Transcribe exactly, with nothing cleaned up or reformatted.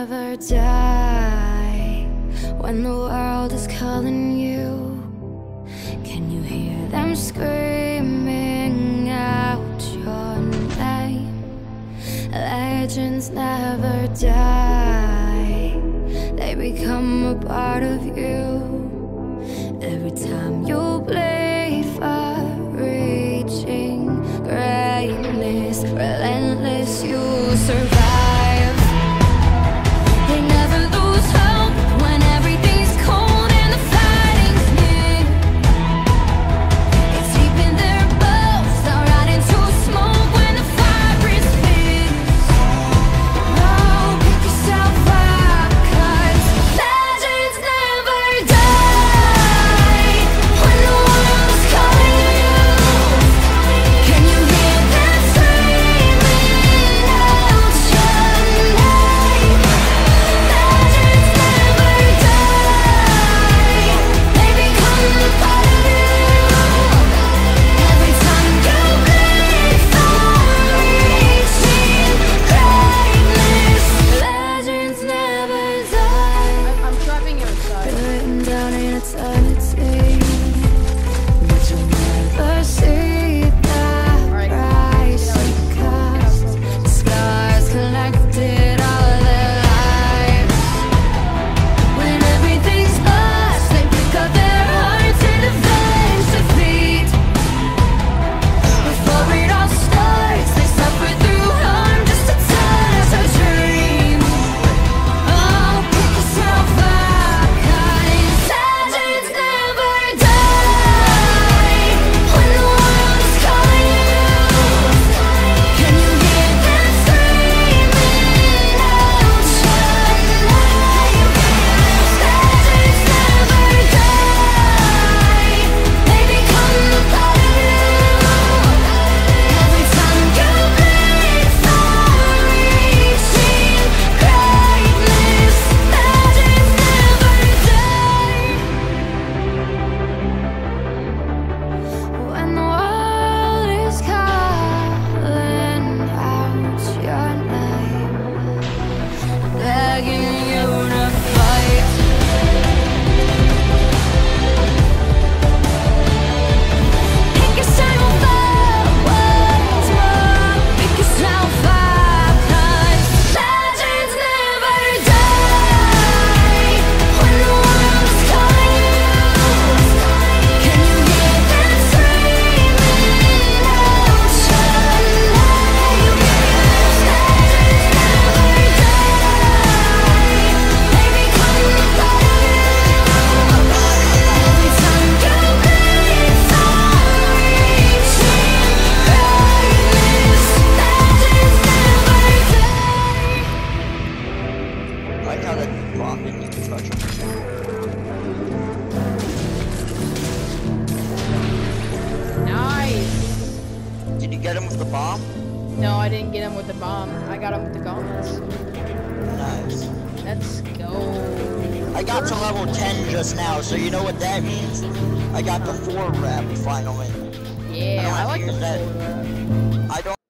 never die. When the world is calling you, can you hear them screaming out your name? Legends never die, they become a part of you. Every time you bleed for reaching greatness, relentless, you survive. They never lose hope when everything's cold and the fighting's near. It's deep in their bones, they'll rot into smoke when the fire is fierce. Oh, pick yourself up, 'cause legends never die. When the world is calling you, can you hear them screaming out your name? Legends never die, they become a part of you. Every time you bleed for reaching greatness, legends never die. I'm trapping you inside. Written down in eternity, but you'll never see the price it cost. Scars collected all their lives. When everything's lost, they pick up their hearts and avenge defeat. Before it all starts, they suffer through harm just to touch a dream. Oh, pick yourself up, 'cause legends never die. When the world is calling you, can you hear them screaming out your name? Legends never die, they become a part of you. Every time you bleed for reaching greatness, legends never die. When the world is calling out your name, begging you to fight. Pick yourself up once more, pick yourself up, 'cause legends never die. When the world is calling you, can you hear them screaming out your name? Legends never die, they become a part of you. Every time you bleed for reaching greatness, legends never die. I like how that bomb didn't even touch him. Nice. Did you get him with the bomb? No, I didn't get him with the bomb. I got him with the gauntlets. Nice. Let's go. I got to level ten just now, so you know what that means? I got the four rep finally. Yeah, I have to like the use that. full rep. I don't